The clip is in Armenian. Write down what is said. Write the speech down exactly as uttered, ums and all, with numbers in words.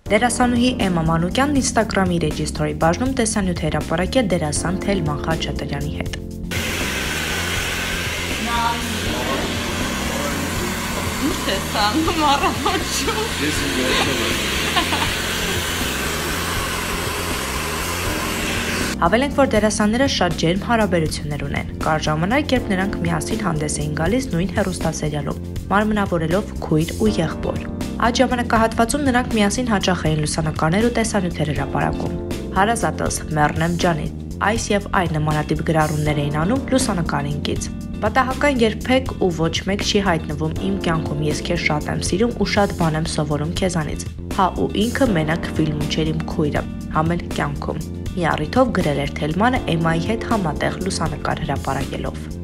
Դերասանուհի Էմմա Մանուկյանն Instagram-ի Registory բաժնում տեսանյութ հրապարակել դերասան Թելման Խաչատրյանի հետ։ Ինչ ես անում առավոտում։ Ես ինձ Հավելենք, որ դերասանները շատ ջերմ հարաբերություններ ունեն։ Կար ժամանակ, երբ նրանք միասին հանդես էին գալիս նույն հեռուստասերիալում, մարմնավորելով քույր ու եղբոր։ Այդ ժամանակահատվածում նրանք միասին հաճախ էին լուսանկարներ ու տեսանյութեր հրապարակում։ Հարազատս, մեռնեմ ջանին, այս եւ այլ նմանատիպ գրառումներ էին անում լուսանկարինքից։ Պատահական երբեք ու ոչ մեկ չի հայտնվում իմ կյանքում, ես քեզ շատ եմ սիրում ու շատ բան եմ սովորում քեզանից։ Հա ու ինքը մենակ ֆիլմում չէր իմ քույրը, համ էլ կյանքում։ Մի առիթով գրել էր Թելմանը Էմմայի հետ համատեղ լուսանկար հրապարակելով։